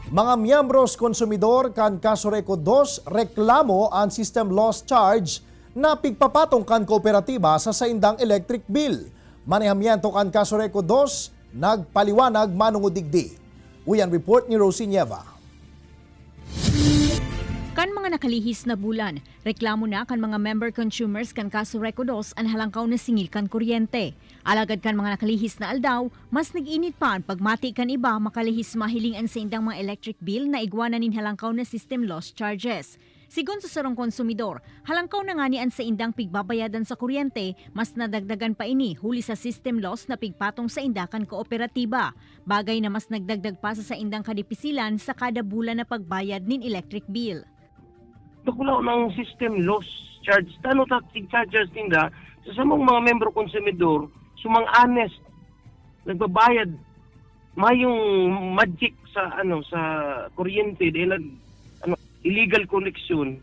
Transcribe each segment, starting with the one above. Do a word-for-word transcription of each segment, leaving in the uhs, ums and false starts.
Mga miyembros konsumidor kan Kasureko dos reklamo ang system loss charge na pigpapatong kan kooperatiba sa saindang electric bill. Manehamiento kan Kasureko dos nagpaliwanag manungudigdi. Uyan report ni Rosie Nieva. Kan mga nakalihis na bulan, reklamo na kan mga member consumers kan Kasureko dos ang halangkaw na singil kan kuryente. Alagad kan mga nakalihis na aldaw, mas nag-init pa ang pagmati kan iba makalihis mahilingan sa indang mga electric bill na igwanan nin halangkaw na system loss charges. Sigon sa sarong konsumidor, halangkaw na nga niyan sa indang pigbabayadan sa kuryente, mas nadagdagan pa ini huli sa system loss na pigpatong sa indakan kooperatiba. Bagay na mas nagdagdag pa sa sa indang kadipisilan sa kada bulan na pagbayad nin electric bill. Tukulaw ng system loss charge. Tano tatig charges tinda sa samong mga membro konsumidor, sumang honest, nagbabayad, mayong magic sa ano sa kuryente dahil nag ano, illegal connection.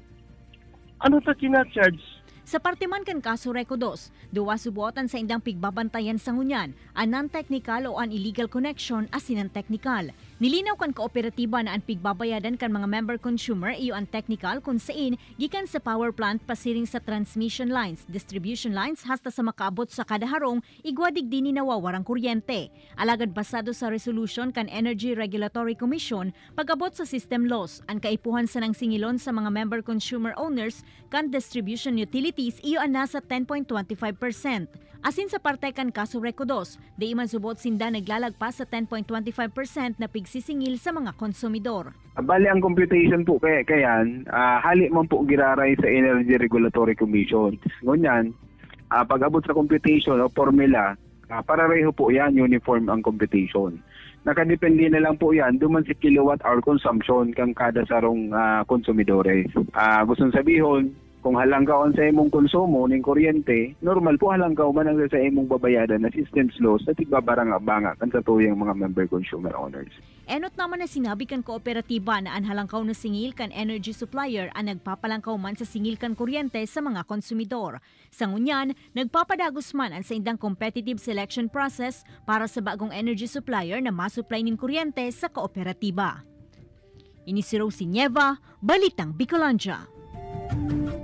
Ano ta kina-charge? Sa parte man kan Kasureko dos, duwa subuotan sa indang pigbabantayan sa ngunyan, ang non-technical o ang illegal connection asin ang technical. Nilinaw kan kooperatiba na ang pigbabayadan kan mga member consumer iyo ang technical kung saan gikan sa power plant pasiring sa transmission lines, distribution lines hasta sa makaabot sa kada harong igwadig din ni nawawarang kuryente. Alagad basado sa resolution kan Energy Regulatory Commission pag-abot sa system loss, ang kaipuhan sa nang singilon sa mga member consumer owners kan distribution utilities iyo ang nasa ten point two five percent. Asin sa parte kan Kasureko dos, di man subot sinda naglalagpas sa ten point two five percent na pigsisingil sa mga konsumidor. Bali ang computation po kaya kayan, uh, hali man po giraray sa Energy Regulatory Commission. Ngunyan, uh, pag-abot sa computation o formula, uh, parareho po yan, uniform ang computation. Nakadepende na lang po yan, duman si kilowatt hour consumption kang kada sarong uh, konsumidores. Uh, gustong sabihon, kung halangkaon sa imong konsumo ng kuryente, normal po halangkaw man ang sa imong babayadan na systems loss at igbabarang-abanga kan sa tuyang mga member consumer owners. Enot naman na sinabi kan kooperatiba na ang halangkaw na singil kan energy supplier ang nagpapalangkaw man sa singil kan kuryente sa mga konsumidor. Sa ngunyan, nagpapadagos man ang sa indang competitive selection process para sa bagong energy supplier na masupply nin kuryente sa kooperatiba. Ini si Rosie Nieva, Balitang Bicolandia.